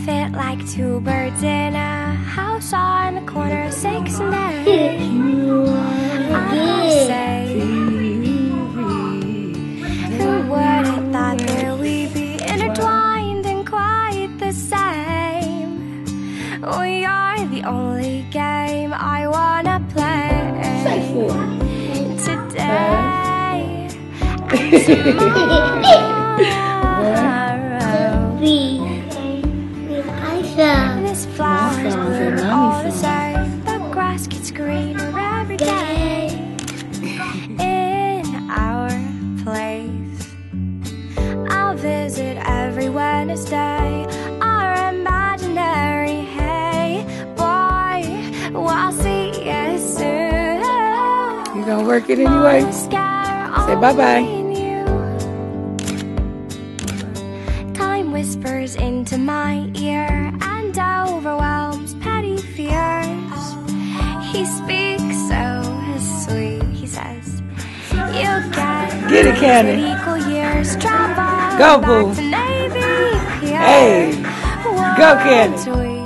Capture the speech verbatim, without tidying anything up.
fit like two birds in a house on the corner of six and eight. I say, who would have thought that we'd be intertwined and quite the same? We are the only game I wanna play today and tomorrow. This flower's bloom all the same. The grass gets greener every day in our place. I'll visit every Wednesday. Our imaginary hey boy, we'll see you soon. You gonna work it anyway? Say bye-bye. Time whispers into my ear and overwhelms petty fears. He speaks so sweet. He says, "You get, Get it, Candy. equal years. Travel Go, back boo. to Navy Pier. Hey, go, Candy.